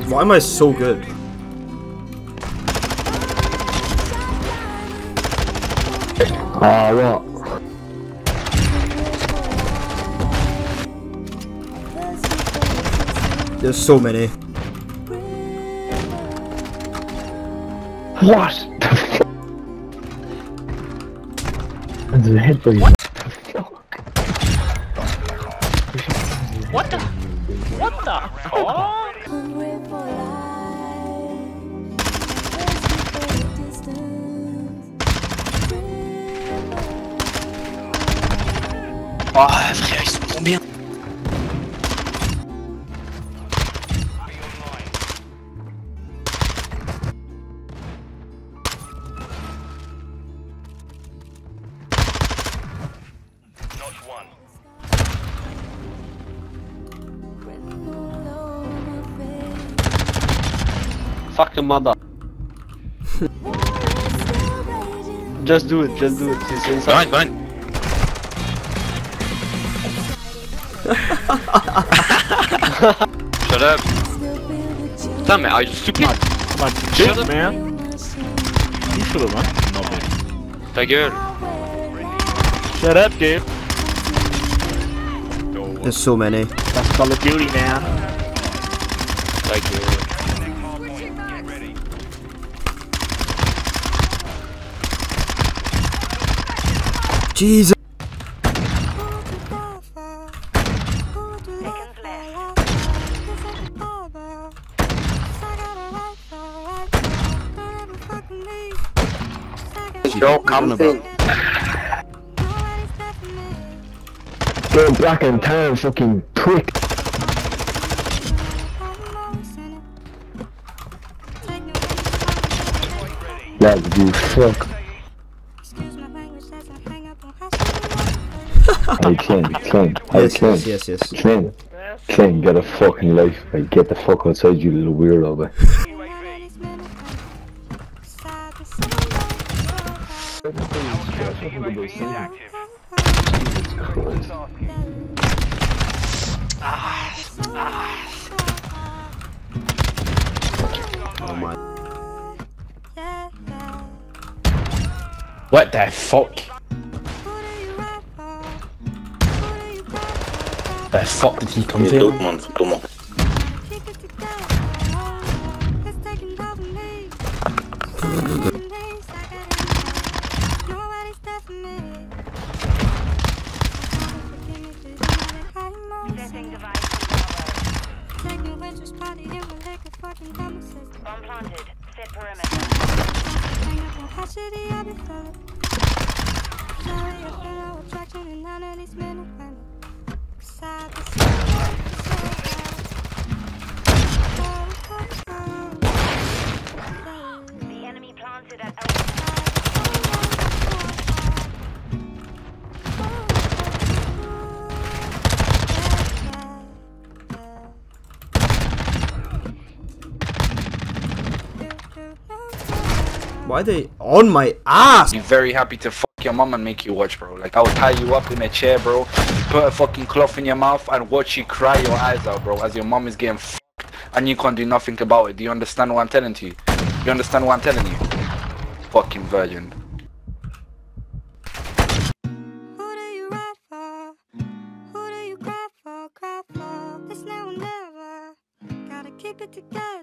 Why am I so good? What? There's so many. What the fuck? That's a head for you. What the? What the? Oh! Oh frère, ils sont combien? Fucking mother. Just do it, just do it. He's inside. Behind. Shut up. Damn it, are you stupid? Come on, shut up, man. You should have run. No, man. Ta gueule. Shut up, dude. There's so many. That's Call of Duty, man. Ta gueule. Jesus. Yo, come about. Go black and tan, fucking prick. Lad, you fuck. Hey, Klen. Hey, Klen. Yes. Klen, get a fucking life, mate. Get the fuck outside, you little weirdo, mate. Oh my. What the fuck? The fuck did he come to? Come on. Bomb planted. Set perimeter. The enemy planted at Why are they on my ass? Be very happy to fuck your mom and make you watch, bro. Like, I would tie you up in a chair, bro, put a fucking cloth in your mouth and watch you cry your eyes out, bro, as your mom is getting fucked and you can't do nothing about it. Do you understand what I'm telling you? You understand what I'm telling you? Fucking virgin. Who do you ride for? Who do you cry for? Cry for? It's now or never. Gotta keep it together.